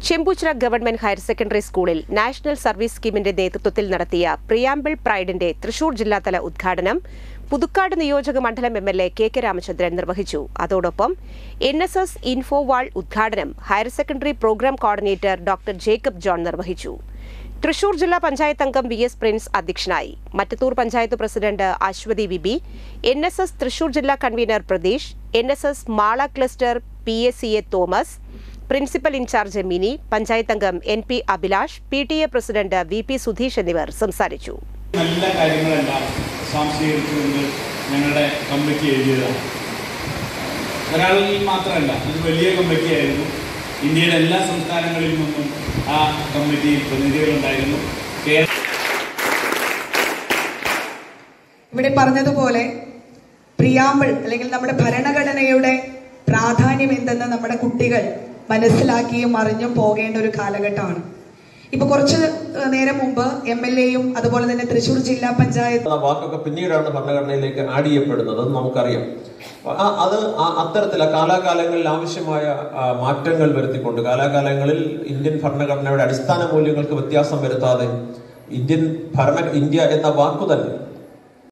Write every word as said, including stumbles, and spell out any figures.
Chembuchira government higher secondary സ്കൂളിൽ national service സ്കീമിന്റെ നേതൃത്വത്തിൽ നടത്തിയ പ്രിയാമ്പിൾ പ്രൈഡിന്റെ തൃശൂർ ജില്ലാതല ഉദ്ഘാടനം പുതുക്കാട് നിയോജക മണ്ഡലം M L A K K Ramachandran നിർവഹിച്ചു. അതോടൊപ്പം എൻ എസ് എസ് ഇൻഫോവാൾ ഉദ്ഘാടനം higher secondary programme coordinator doctor Jacob John നിർവഹിച്ചു. തൃശൂർ ജില്ലാ പഞ്ചായത്ത് അംഗം വി എസ് പ്രിൻസ് അധ്യക്ഷനായി. Mattathur panchayat president Aswathi V B, N S S Thrissur ജില്ലാ convener Pratheesh, N S S Mala cluster P A C A Thomas, principal in charge Mini, panchayat അംഗം N P Abhilash, P T A president V P Sudheesh എന്നിവർ സംസാരിച്ചു. നല്ല കാര്യങ്ങളെല്ലാം സ്വാംശീകരിച്ചുകൊണ്ട് ഞങ്ങളുടെ കമ്മിറ്റി എഴുതിയതാണ്. ഒരാളിൽ മാത്രമല്ല, ഇത് വലിയ കമ്മിറ്റിയായിരുന്നു. ഇന്ത്യയുടെ എല്ലാ സംസ്ഥാനങ്ങളിൽ നിന്നും ആ കമ്മിറ്റിയിൽ പ്രതിനിധികളുണ്ടായിരുന്നു. ഇവിടെ പറഞ്ഞതുപോലെ പ്രിയാമ്പിൾ അല്ലെങ്കിൽ നമ്മുടെ ഭരണഘടനയുടെ പ്രാധാന്യം എന്തെന്ന് നമ്മുടെ കുട്ടികൾ മനസ്സിലാക്കിയും അറിഞ്ഞും പോകേണ്ട ഒരു കാലഘട്ടമാണ്. ഇപ്പൊ കുറച്ച് നേരം മുമ്പ് എം എൽ എയും അതുപോലെ തന്നെ തൃശൂർ ജില്ലാ പഞ്ചായത്ത് വാക്കൊക്കെ പിന്നീടാണ് ഭരണഘടനയിലേക്ക് ആഡ് ചെയ്യപ്പെടുന്നത്, അത് നമുക്കറിയാം. അത് അത്തരത്തില കാലാകാലങ്ങളിൽ ആവശ്യമായ മാറ്റങ്ങൾ വരുത്തിക്കൊണ്ട് കാലാകാലങ്ങളിൽ ഇന്ത്യൻ ഭരണഘടനയുടെ അടിസ്ഥാന മൂല്യങ്ങൾക്ക് വ്യത്യാസം വരുത്താതെ ഇന്ത്യൻ ഭരണ ഇന്ത്യ എന്ന വാക്കു തന്നെ